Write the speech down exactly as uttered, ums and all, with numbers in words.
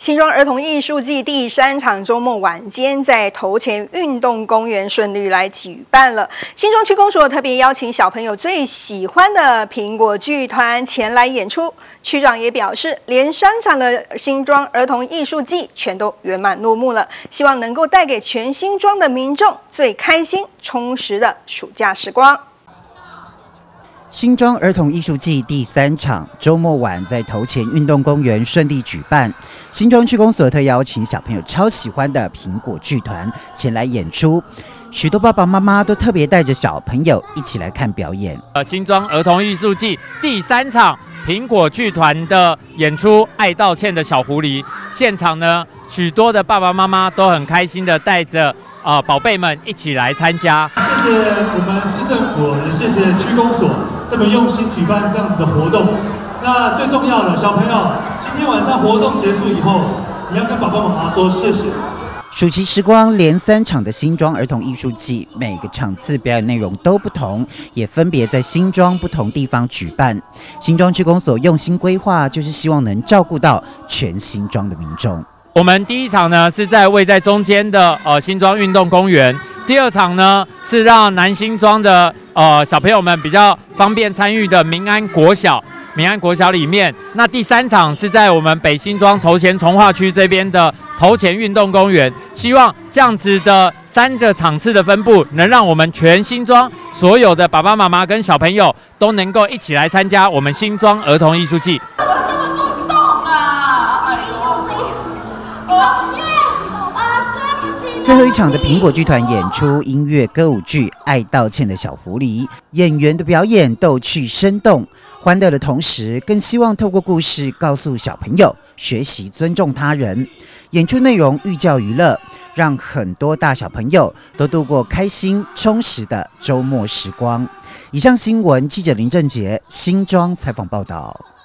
新庄儿童艺术季第三场周末晚间在头前运动公园顺利来举办了。新庄区公所特别邀请小朋友最喜欢的苹果剧团前来演出。区长也表示，连三场的新庄儿童艺术季全都圆满落幕了，希望能够带给全新庄的民众最开心、充实的暑假时光。 新庄儿童艺术季第三场周末晚在头前运动公园顺利举办。新庄区公所特邀请小朋友超喜欢的苹果剧团前来演出，许多爸爸妈妈都特别带着小朋友一起来看表演。 呃，新庄儿童艺术季第三场苹果剧团的演出《爱道歉的小狐狸》，现场呢，许多的爸爸妈妈都很开心的带着呃宝贝们一起来参加。 谢谢我们市政府，也谢谢区公所。 这么用心举办这样子的活动，那最重要的，小朋友，今天晚上活动结束以后，你要跟爸爸妈妈说谢谢。 暑期时光连三场的新庄儿童艺术季，每个场次表演内容都不同，也分别在新庄不同地方举办。新庄区公所用心规划，就是希望能照顾到全新庄的民众。 我们第一场呢是在位在中间的呃新庄运动公园，第二场呢是让南新庄的。 呃，小朋友们比较方便参与的民安国小，民安国小里面，那第三场是在我们北新庄头前从化区这边的头前运动公园，希望这样子的三个场次的分布，能让我们全新庄所有的爸爸妈妈跟小朋友都能够一起来参加我们新庄儿童艺术季。 最后一场的苹果剧团演出音乐歌舞剧《爱道歉的小狐狸》，演员的表演逗趣生动，欢乐的同时，更希望透过故事告诉小朋友学习尊重他人。演出内容寓教于乐，让很多大小朋友都度过开心充实的周末时光。以上新闻，记者林正杰新庄采访报道。